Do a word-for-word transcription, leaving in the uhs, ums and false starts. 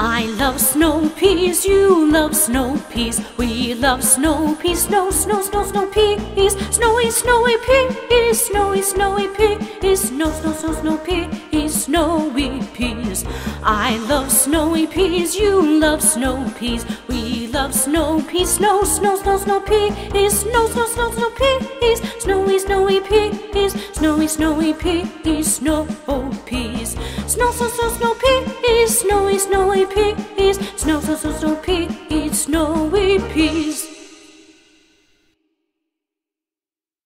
I love snow peas, you love snow peas. We love snow peas, snow, snow, snow, snow peas. Snowy, snowy peas, snowy, snowy peas. Snow, snow, snow, snow peas, snowy peas. I love snowy peas, you love snow peas. We love snow peas, snow, snow, snow, snow peas. Snow, snow, snow, snow peas. Snowy, snowy peas. Snowy, snowy peas, snow peas. Snow, snow, snow, snow peas. Snowy, snowy peas. Snow, snow, snow, snow peas, snowy peas.